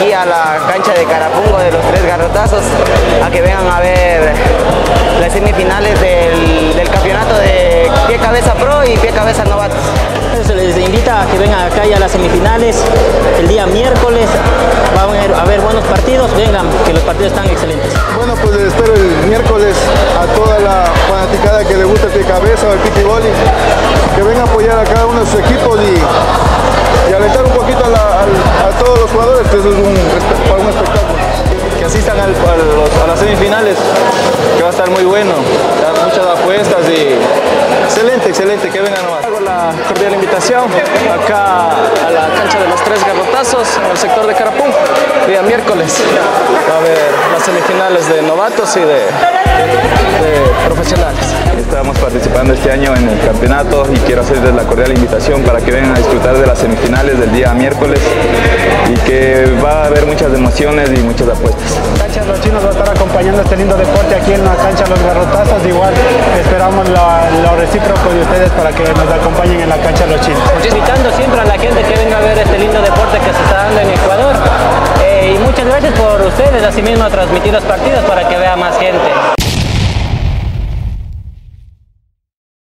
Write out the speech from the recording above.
aquí a la cancha de Carapungo de los Tres Garrotazos a que vengan a ver las semifinales del campeonato de Pie Cabeza Pro y Pie Cabeza Novatos. Se les invita a que vengan acá ya a las semifinales el día miércoles. Van a haber buenos partidos, vengan, que los partidos están excelentes. Bueno, pues les espero el miércoles a toda la fanaticada que le gusta el pie cabeza o el piti voli, que venga a apoyar a cada uno de sus equipos y alentar un poquito a todos los jugadores, que eso es un espectáculo. Que asistan a las semifinales, que va a estar muy bueno, muchas apuestas y excelente, que vengan nomás. Hago la cordial invitación acá a la cancha de los Tres Garrotazos en el sector de Carapungo, día miércoles. Va a haber las semifinales de novatos y de profesionales. Estamos participando este año en el campeonato y quiero hacerles la cordial invitación para que vengan a disfrutar de las semifinales del día miércoles y que va a haber muchas emociones y muchas apuestas. Cancha Los Chinos va a estar acompañando este lindo deporte aquí en la cancha Los Garrotazos. Igual esperamos lo recíproco de ustedes para que nos acompañen en la cancha Los Chinos. Invitando siempre a la gente que venga a ver este lindo deporte que se está dando en Ecuador. Y muchas gracias por ustedes, asimismo, a transmitir los partidos para que vea más gente.